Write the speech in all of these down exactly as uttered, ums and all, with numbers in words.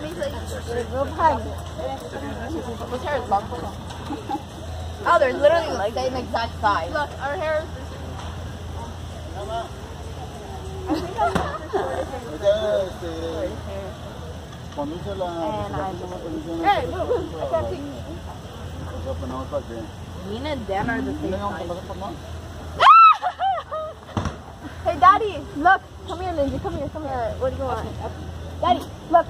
Danny's like, real hug. His hair is long. Oh, they're literally like the same exact size. Look, our hair is the same. I think I'm the shortest hair. And I'm Hey, move, move. I can't see. Me and Dan are the same size. Hey, Daddy, look. Come here, Lindsay. Come here, come here. What do you want? Daddy, look.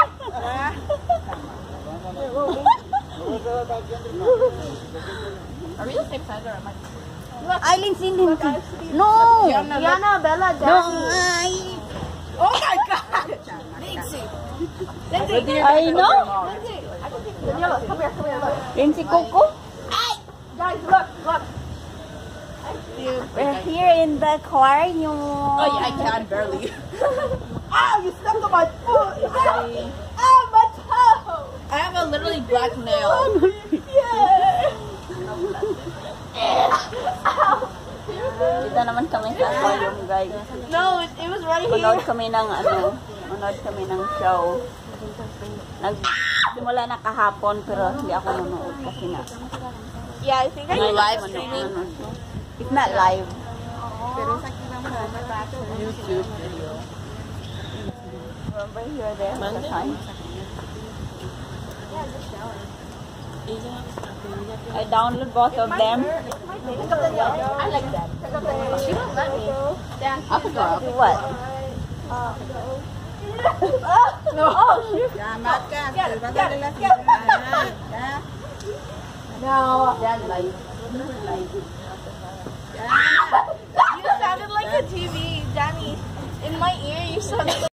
Are we the same size or am I? Look. I Lindsay, Lindsay. No. Diana, Diana Bella, Daddy. No, I... Oh my God. Lindsay. Lindsay. I know. Lindsay. I can take you. Look, come here, come here, look. Lindsay Coco. Guys, look, look. We're here in the aquarium. Oh yeah, I can barely. Ow, you stepped on my foot. Ow, my toe. I have a literally black nail. Yeah. Dito naman kami sa aquarium, guys. No, it, it was right here. Manood kami ng ano, manood kami ng show. Nagsimula na kahapon pero hindi ako manood kasi nga. Yeah, I think I live streaming. It's not live. Pero sa YouTube video. Remember you were there all the time? Yeah, just shower. I download both of them. I like that. She don't let me. I forgot. What? No. Oh, shoot. Get, get, get. No. That's light. You sounded like a T V, Danny. In my ear, you sounded like